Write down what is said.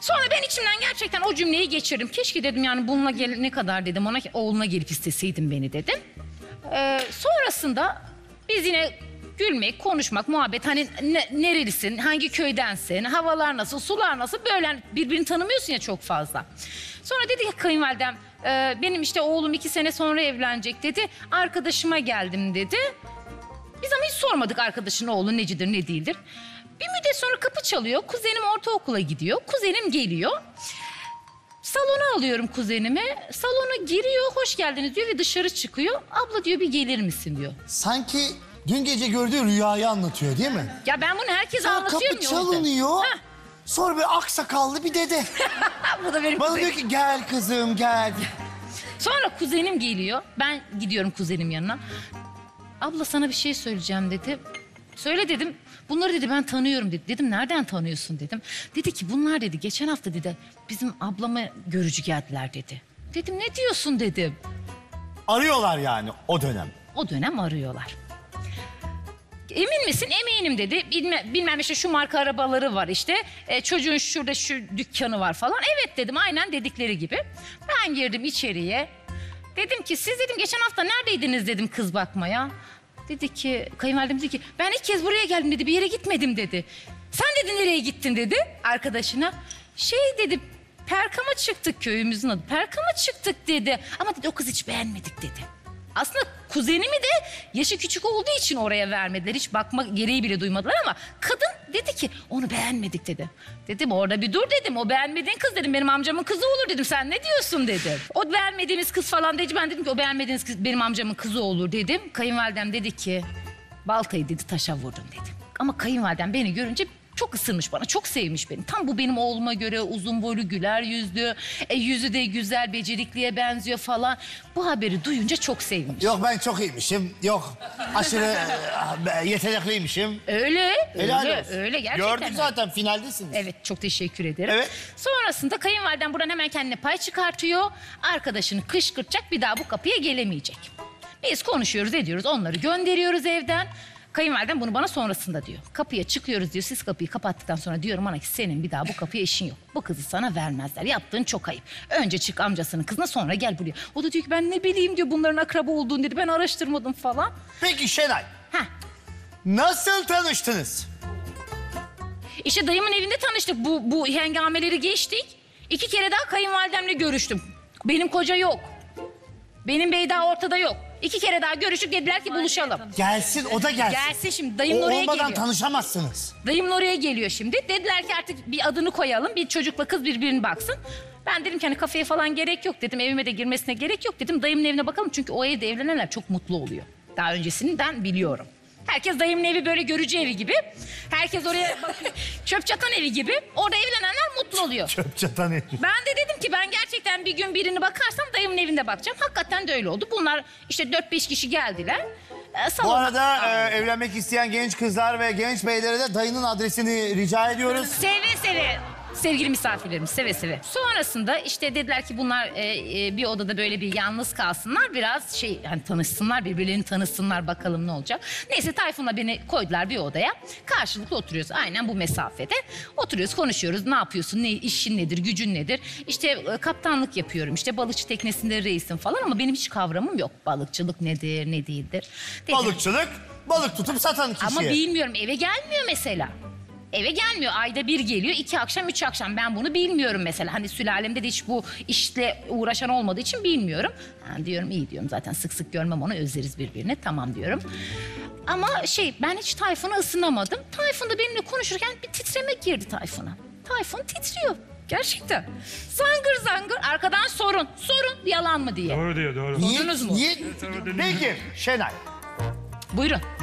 Sonra ben içimden gerçekten o cümleyi geçirdim. Keşke dedim yani bununla ne kadar dedim ona oğluna gelip isteseydim beni dedim. Sonrasında biz yine gülmek, konuşmak, muhabbet hani nerelisin, hangi köydensin, havalar nasıl, sular nasıl böyle birbirini tanımıyorsun ya çok fazla. Sonra dedi ki kayınvalidem benim işte oğlum 2 sene sonra evlenecek dedi. Arkadaşıma geldim dedi. Biz ama hiç sormadık arkadaşın oğlu necidir ne değildir. Bir müddet sonra kapı çalıyor. Kuzenim ortaokula gidiyor. Kuzenim geliyor. Salona alıyorum kuzenimi. Salona giriyor, hoş geldiniz diyor ve dışarı çıkıyor. Abla diyor bir gelir misin diyor. Sanki dün gece gördüğü rüyayı anlatıyor değil mi? Ya ben bunu herkese Sonra anlatıyorum kapı ya. çalınıyor. Sonra bir aksakallı bir dede. Bu da benim Bana kuzenim. diyor ki gel kızım gel. Sonra kuzenim geliyor. Ben gidiyorum kuzenim yanına. Abla sana bir şey söyleyeceğim dedi. Söyle dedim. Bunları dedi ben tanıyorum dedi. Dedim nereden tanıyorsun dedim. Dedi ki bunlar dedi geçen hafta dedi bizim ablama görücü geldiler dedi. Dedim ne diyorsun dedim. Arıyorlar yani o dönem. O dönem arıyorlar. Emin misin? Eminim dedi. Bilmem işte şu marka arabaları var işte. Çocuğun şurada şu dükkanı var falan. Evet dedim aynen dedikleri gibi. Ben girdim içeriye. Dedim ki siz dedim geçen hafta neredeydiniz dedim kız bakmaya. Dedi ki kayınvalidem dedi ki ben ilk kez buraya geldim dedi bir yere gitmedim dedi. Sen dedi nereye gittin dedi arkadaşına. Şey dedi Perkam'a çıktık köyümüzün adı. Perkam'a çıktık dedi. Ama dedi o kız hiç beğenmedik dedi. Aslında kuzenimi de yaşı küçük olduğu için oraya vermediler. Hiç bakma gereği bile duymadılar ama kadın dedi ki onu beğenmedik dedi. Dedim orada bir dur dedim. O beğenmediğin kız dedim benim amcamın kızı olur dedim. Sen ne diyorsun dedim. O beğenmediğimiz kız falan dedi. Ben dedim ki o beğenmediğiniz kız benim amcamın kızı olur dedim. Kayınvalidem dedi ki baltayı dedi taşa vurdum dedi. Ama kayınvalidem beni görünce çok ısırmış bana, çok sevmiş beni. Tam bu benim oğluma göre uzun boylu, güler yüzlü, yüzü de güzel, becerikliye benziyor falan. Bu haberi duyunca çok sevmiş. Yok ben çok iyiymişim. Yok aşırı yetenekliymişim. Öyle, Helal öyle, olsun. öyle gerçekten. Gördük zaten finaldesiniz. Evet, çok teşekkür ederim. Evet. Sonrasında kayınvalidem buradan hemen kendine pay çıkartıyor. Arkadaşını kışkırtacak, bir daha bu kapıya gelemeyecek. Biz konuşuyoruz, ediyoruz, onları gönderiyoruz evden. Kayınvalidem bunu bana sonrasında diyor. Kapıya çıkıyoruz diyor. Siz kapıyı kapattıktan sonra diyorum bana ki senin bir daha bu kapıya işin yok. Bu kızı sana vermezler. Yaptığın çok ayıp. Önce çık amcasının kızına sonra gel buraya. O da diyor ki ben ne bileyim diyor bunların akraba olduğunu dedi. Ben araştırmadım falan. Peki Şenay. Heh. Nasıl tanıştınız? İşte dayımın evinde tanıştık. Bu hengameleri geçtik. 2 kere daha kayınvalidemle görüştüm. Benim koca yok. Benim bey daha ortada yok. 2 kere daha görüşüp dediler ki buluşalım. Gelsin o da gelsin. Gelsin şimdi dayımın O oraya olmadan geliyor. tanışamazsınız. Dayımın oraya geliyor şimdi. Dediler ki artık bir adını koyalım. Bir çocukla kız birbirine baksın. Ben dedim ki hani kafeye falan gerek yok dedim. Evime de girmesine gerek yok dedim. Dayımın evine bakalım çünkü o evde evlenenler çok mutlu oluyor. Daha öncesinden biliyorum. Herkes dayımın evi böyle görücü evi gibi. Herkes oraya bakıyor. Çöp çatan evi gibi. Orada evlenenler mutlu oluyor. Çöp çatan evi. Ben de dedim ki ben gerçekten bir gün birini bakarsam dayımın evinde bakacağım. Hakikaten de öyle oldu. Bunlar işte 4-5 kişi geldiler. Bu Salona... arada evlenmek isteyen genç kızlar ve genç beylere de dayının adresini rica ediyoruz. Seve seve. Sevgili misafirlerimiz seve seve. Sonrasında işte dediler ki bunlar bir odada böyle bir yalnız kalsınlar. Biraz hani tanışsınlar, birbirlerini tanısınlar bakalım ne olacak. Neyse Tayfun'la beni koydular bir odaya. Karşılıklı oturuyoruz aynen bu mesafede. Oturuyoruz, konuşuyoruz. Ne yapıyorsun, işin nedir, gücün nedir? İşte kaptanlık yapıyorum. İşte balıkçı teknesinde reisim falan ama benim hiç kavramım yok. Balıkçılık nedir, ne değildir. Dedim, Balıkçılık, balık tutup satan kişiye. ama bilmiyorum eve gelmiyor mesela. Eve gelmiyor. Ayda bir geliyor. 2 akşam, 3 akşam. Ben bunu bilmiyorum mesela. Hani sülalemde de hiç bu işle uğraşan olmadığı için bilmiyorum. Ha, diyorum iyi diyorum zaten sık sık görmem onu özleriz birbirini. Tamam diyorum. Ama ben hiç Tayfun'a ısınamadım. Tayfun da benimle konuşurken bir titreme girdi Tayfun'a. Tayfun titriyor. Gerçekten. Zangır zangır. Arkadan sorun. Yalan mı diye. Doğru diyor, doğru. Duydunuz mu? Niye? Peki Şenay. Buyurun.